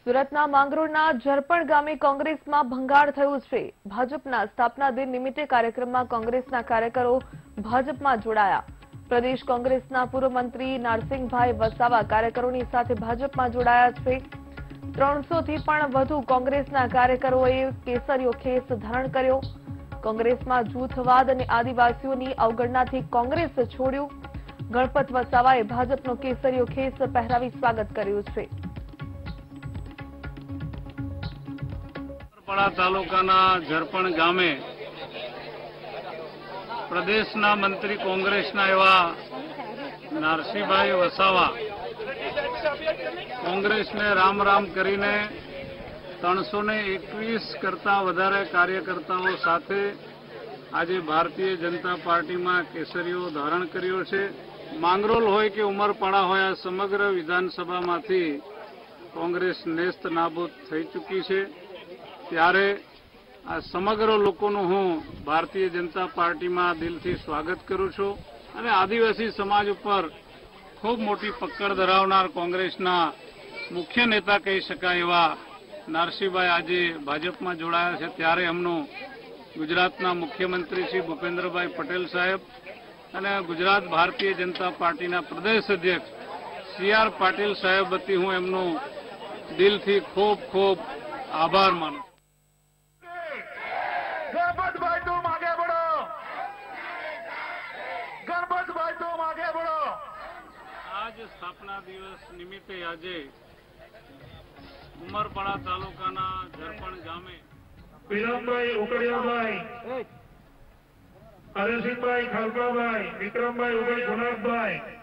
સુરતના માંગરોળના ઝરપણ ગામે કોંગ્રેસમાં ભંગાણ થયું છે। ભાજપના સ્થાપના દિન નિમિત્તે કાર્યક્રમમાં કોંગ્રેસના કાર્યકરો ભાજપમાં જોડાયા। પ્રદેશ કોંગ્રેસના પૂર્વ મંત્રી નારસિંહભાઈ વસાવા કાર્યકરોની સાથે ભાજપમાં જોડાયા છે। 300 થી પણ વધુ કોંગ્રેસના કાર્યકરોએ કેસરીયો ખેસ ધારણ કર્યો। કોંગ્રેસમાં જૂથવાદ અને આદિવાસીઓની અવગણનાથી કોંગ્રેસ છોડ્યું। ગણપત વસાવાએ ભાજપનો કેસરીયો ખેસ પહેરાવી સ્વાગત કર્યું છે। તાલુકાના ઝરપણ ગામે પ્રદેશના મંત્રી કોંગ્રેસના એવા નારસિંહભાઈ વસાવા કોંગ્રેસને રામ રામ કરીને 321 કરતા વધારે કાર્યકર્તાઓ સાથે આજે ભારતીય જનતા પાર્ટીમાં કેસરીઓ ધારણ કર્યો છે। માંગરોલ હોય કે ઉમરપાડા હોય, આ સમગ્ર વિધાનસભામાંથી કોંગ્રેસ નેસ્ત નાબૂદ થઈ ચૂકી છે। ત્યારે આ સમગ્ર લોકોનું હું ભારતીય જનતા પાર્ટીમાં દિલથી સ્વાગત કરું છું અને આદિવાસી સમાજ ઉપર ખૂબ મોટી પકડ ધરાવનાર કોંગ્રેસના મુખ્ય નેતા કહી શકાય એવા નારસિંહભાઈ આજે ભાજપમાં જોડાયા છે। ત્યારે એમનું ગુજરાતના મુખ્યમંત્રી શ્રી ભૂપેન્દ્રભાઈ પટેલ સાહેબ અને ગુજરાત ભારતીય જનતા પાર્ટીના પ્રદેશ અધ્યક્ષ સી.આર. પાટીલ સાહેબ વતી હું એમનું દિલથી ખૂબ ખૂબ આભાર માનું। गणपत भाई तुम आगे बढ़ो, गणपत भाई तुम आगे बढ़ो। आज स्थापना दिवस निमित्ते આજે ઉમરપાડા તાલુકાના ઝરપણ ગામે વિરમભાઈ ઉકડિયાભાઈ, હરસિંહભાઈ ખાલકાભાઈ, વિક્રમભાઈ ઉગઈ ગુણાભાઈ,